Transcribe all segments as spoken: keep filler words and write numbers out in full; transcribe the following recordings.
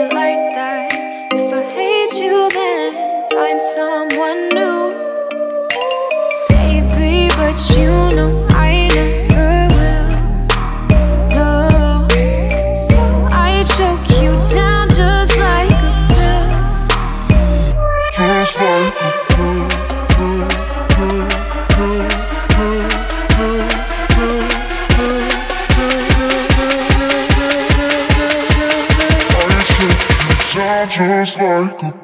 like that. If I hate you, then find someone new, baby. But you know I never will. No, so I choke you down just like a pill, just like a pill, pill, pill, pill, pill, pill, pill, pill, I choke you down just like a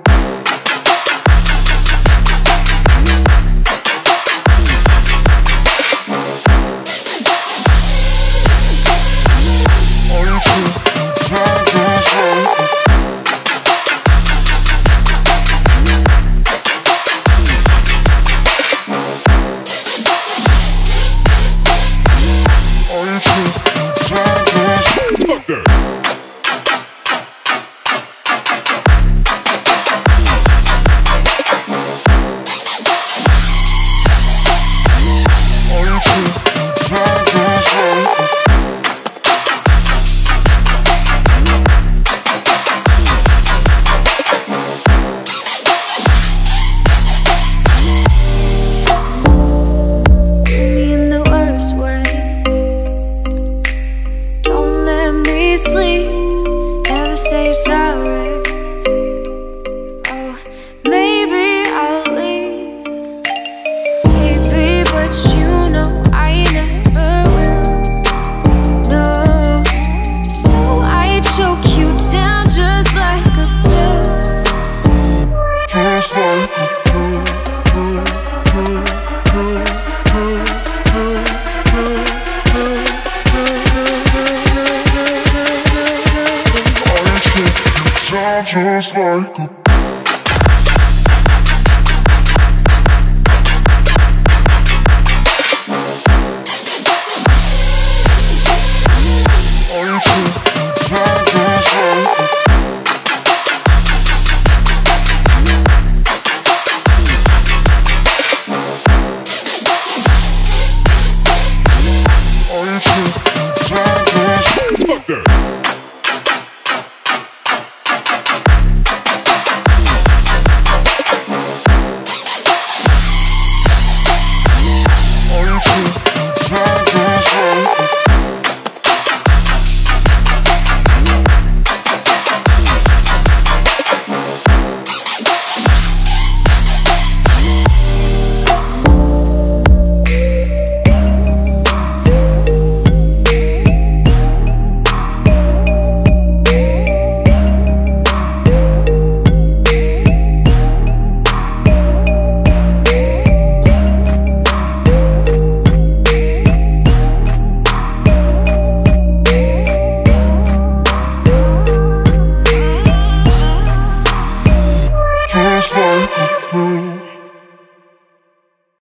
sleep, never say sorry. Oh, maybe I'll leave, baby, but you know I never will. No, so I choke you down just like a pill, just like a pill, pill, pill, pill, pill, pill, pill, pill, pill, just like a